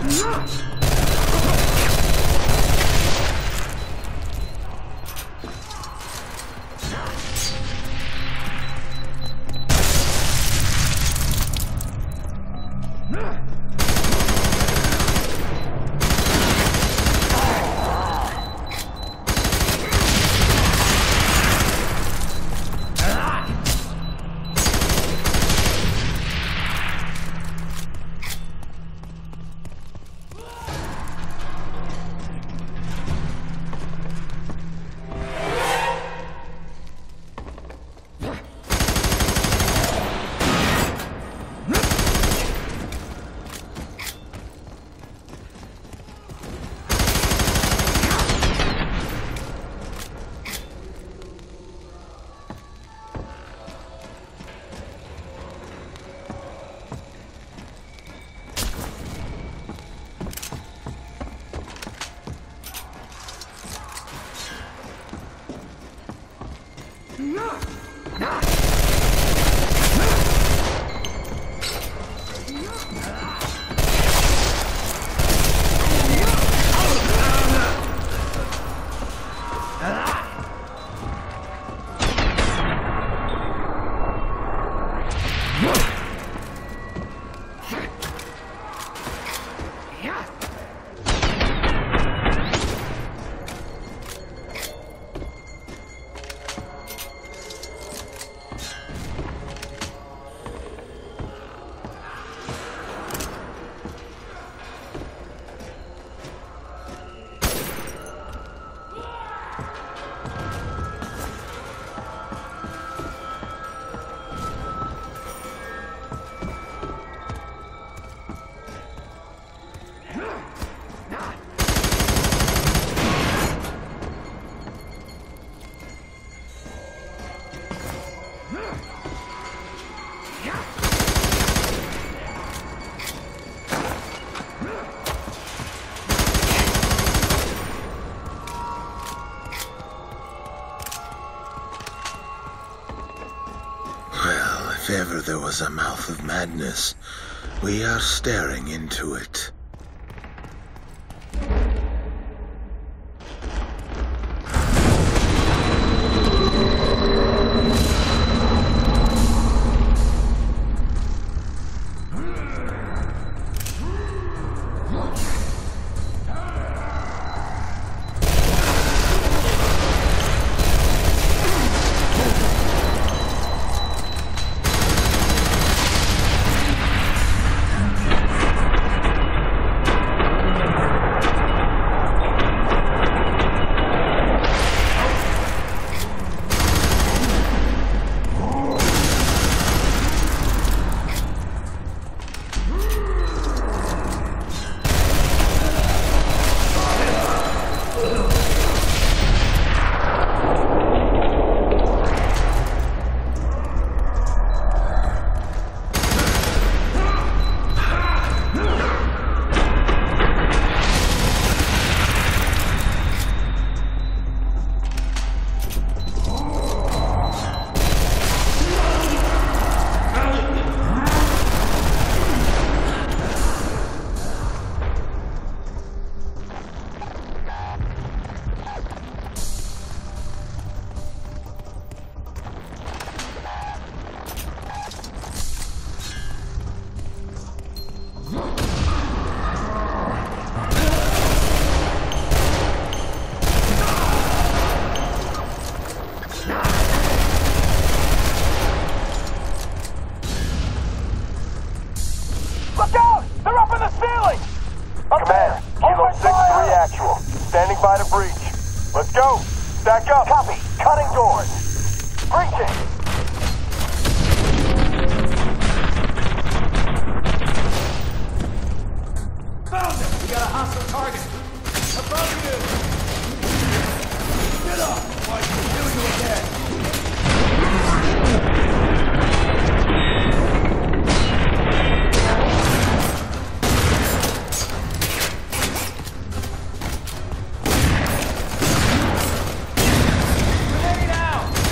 If ever there was a mouth of madness, we are staring into it. by the breach. Let's go. Stack up. Copy. Cutting doors. Breaching. Found him! We got a hostile target! Above you! Get up! Why you do you again? Grenade out!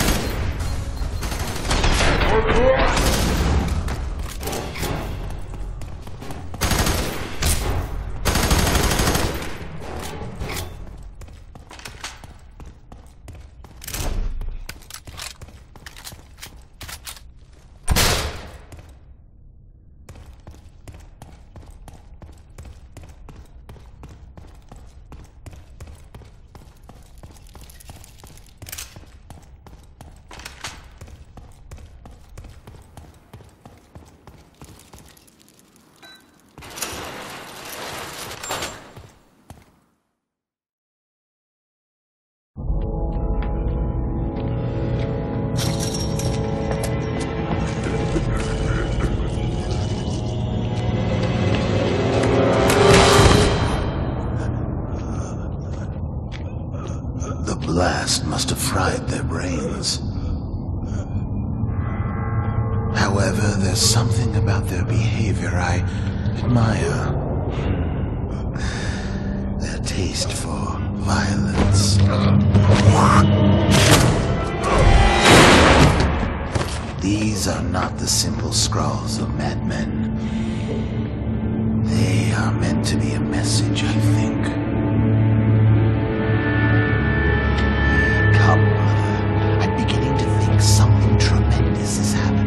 must have fried their brains. However, there's something about their behavior I admire. Their taste for violence. These are not the simple scrawls of madmen. They are meant to be a message, I think. Come, brother. I'm beginning to think something tremendous is happening.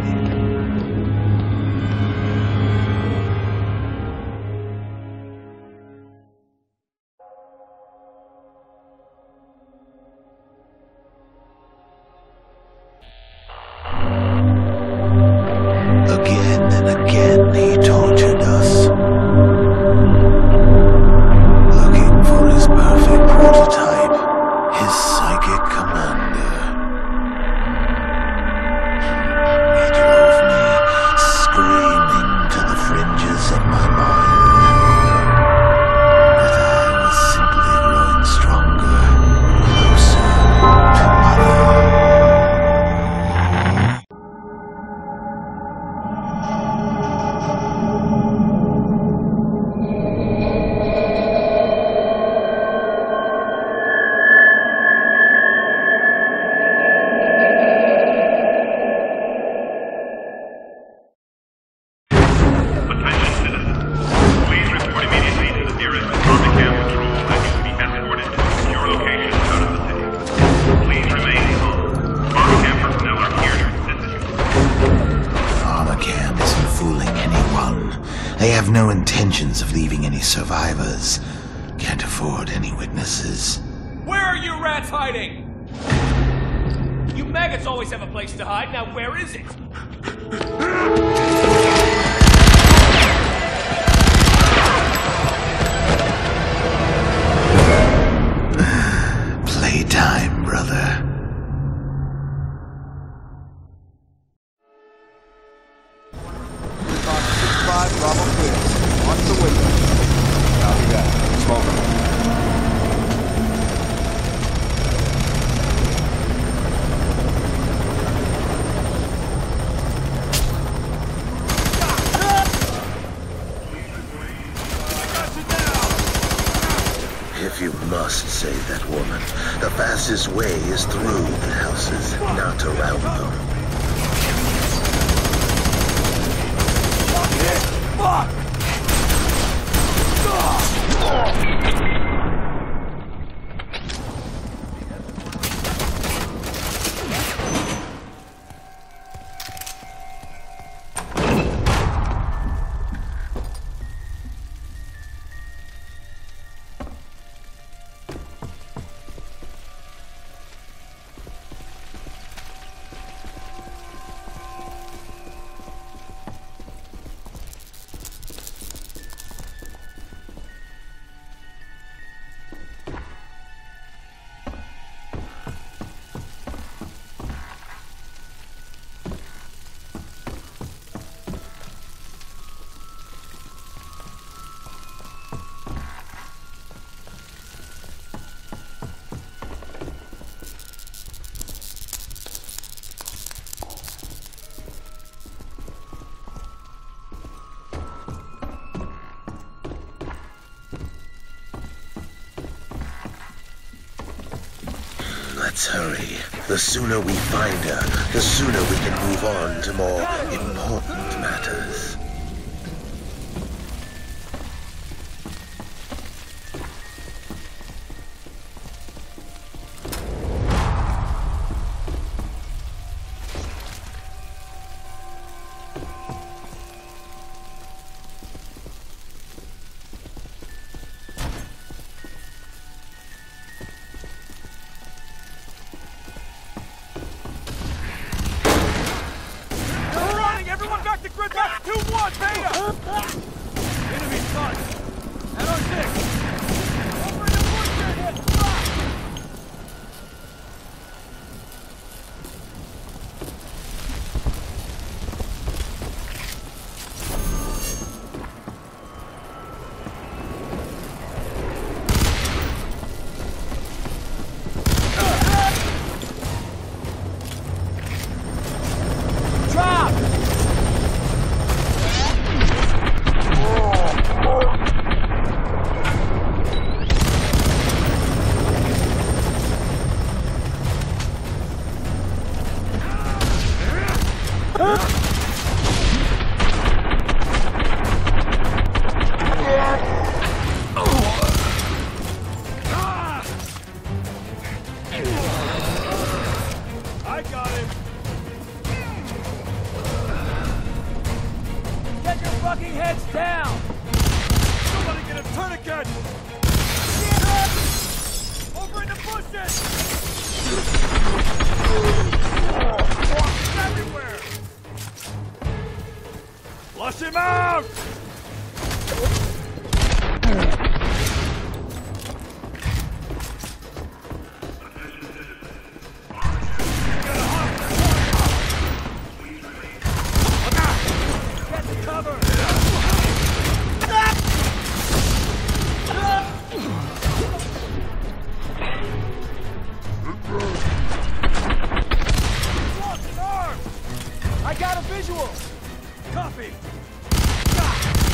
Again and again he tortured us, looking for his perfect prototype, his psychic commander. He drove me screaming to the fringes of my mind, but I was simply growing stronger, closer to Mother. They have no intentions of leaving any survivors. Can't afford any witnesses. Where are you rats hiding? You maggots always have a place to hide. Now where is it? Playtime, brother. Bravo clear. Watch the window. Copy that. Smoke. If you must save that woman, the fastest way is through the houses, not around them. Fuck! Let's hurry. The sooner we find her, the sooner we can move on to more important matters. Everyone back to grid, back to 2-1! Tourniquet! Over in the bushes! Everywhere! Flush him out! I got a visual! Copy!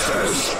monsters!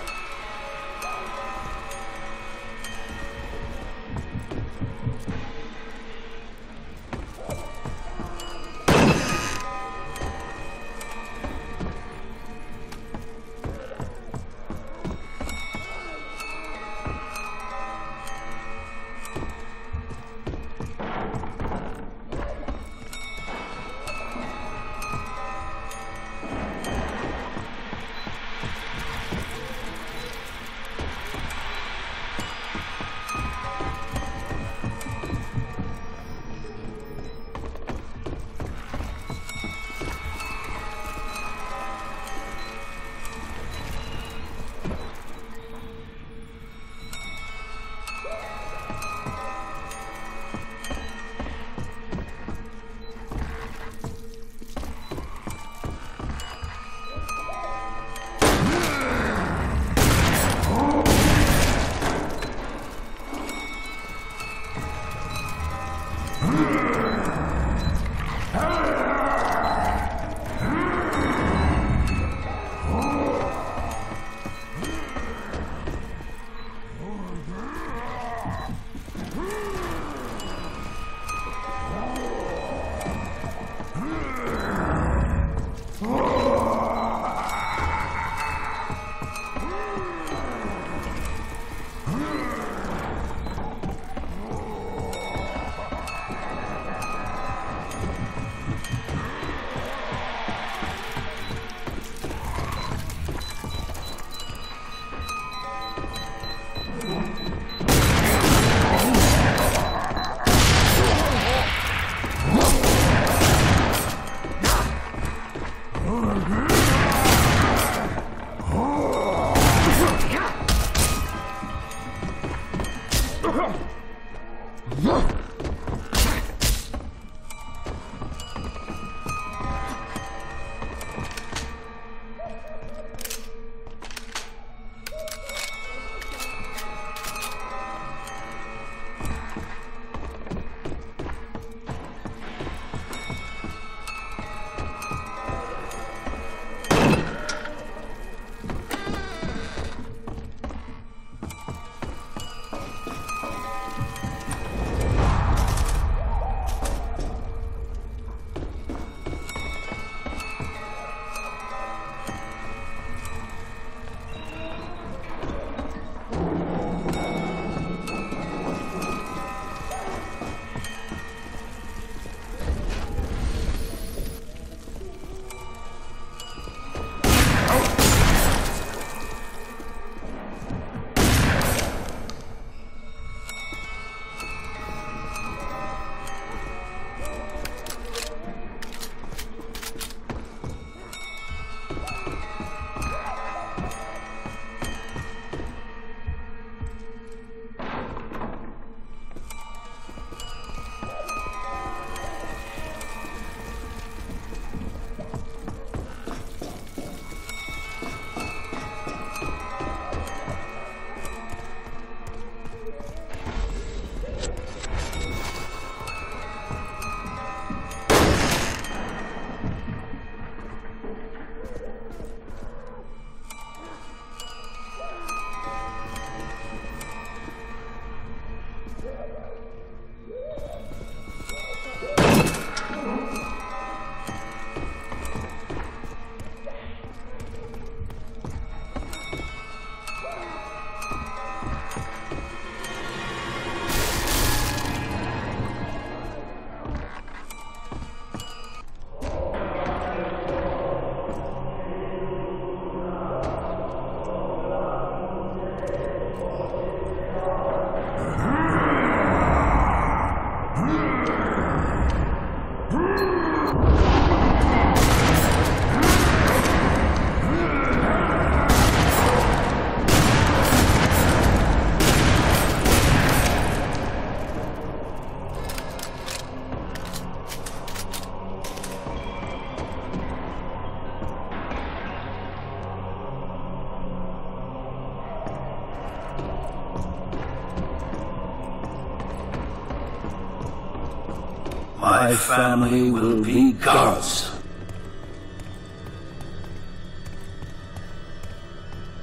My family will be gods.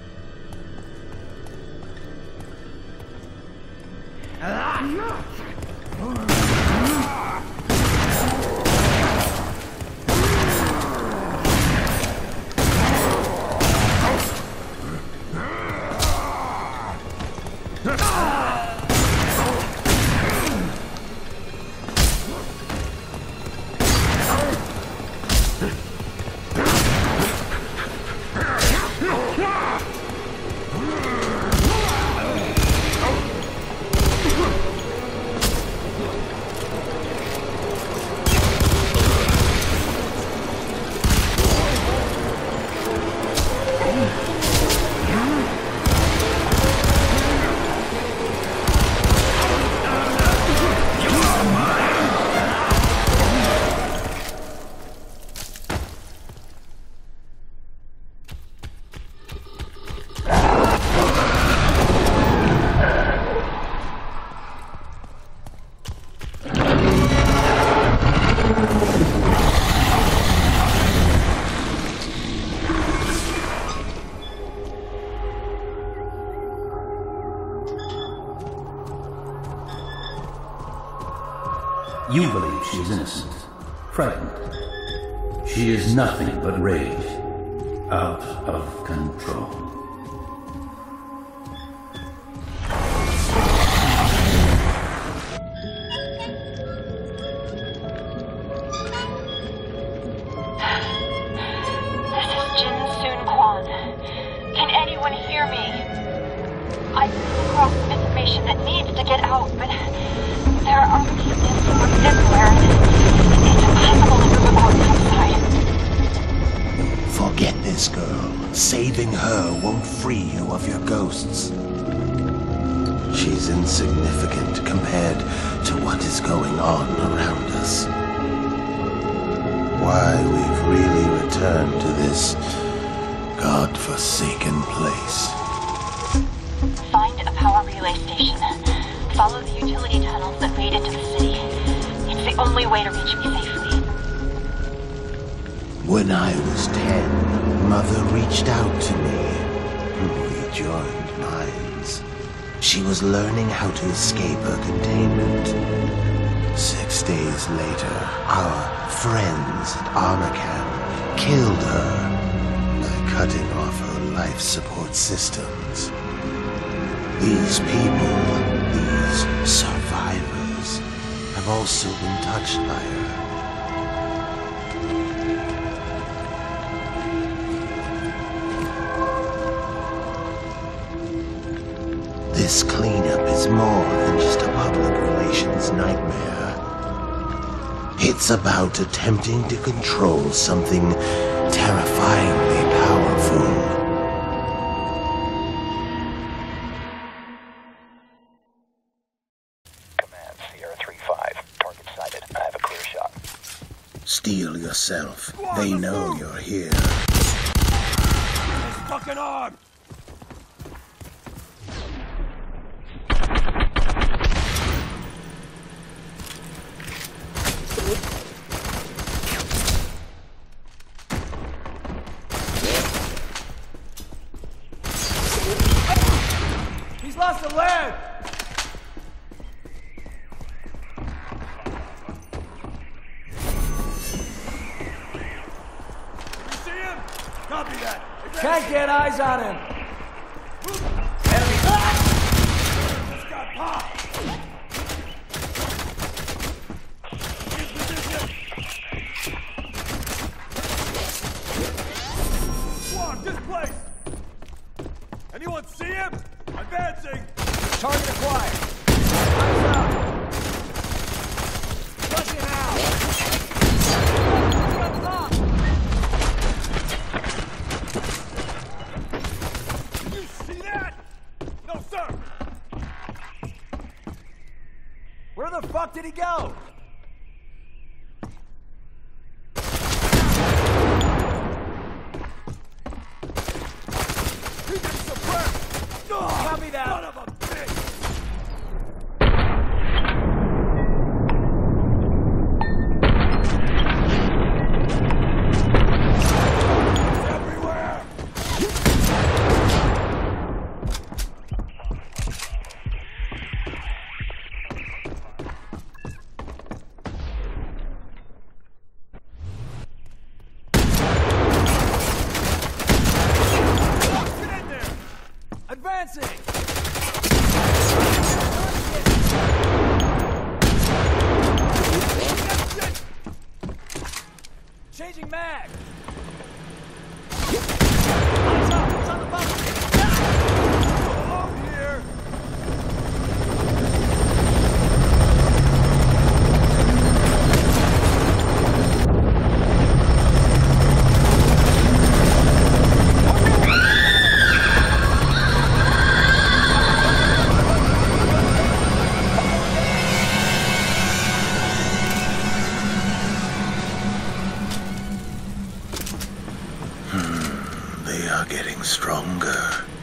You believe she is innocent, frightened. She is nothing but rage, out of control. Can anyone hear me? I've come across some information that needs to get out, but there are incidents everywhere. It's impossible to move about outside. Forget this girl. Saving her won't free you of your ghosts. She's insignificant compared to what is going on around us. Why we've really returned to this God-forsaken place. Find a power relay station. Follow the utility tunnels that lead into the city. It's the only way to reach me safely. When I was 10, Mother reached out to me. We joined minds. She was learning how to escape her containment. 6 days later, our friends at Armor Camp killed her by cutting off her life support systems. These people, these survivors, have also been touched by her. This cleanup is more than just a public relations nightmare. It's about attempting to control something terrifyingly powerful. Command Sierra 3-5. Target sighted. I have a clear shot. Steel yourself. They know you're here. His fucking arm! He's lost a leg! You see him? Copy that. Can't get eyes on him! Just got popped. His position. Squad, this place. Anyone see him? Advancing. Target acquired. Eyes up. Flushing out. You see that? No, sir. Where the fuck did he go? He gets suppressed. Copy that. Son of a bitch. It's everywhere. Get in there. Advancing! Changing mag! Eyes up! It's on the bubble! Alone here! They are getting stronger.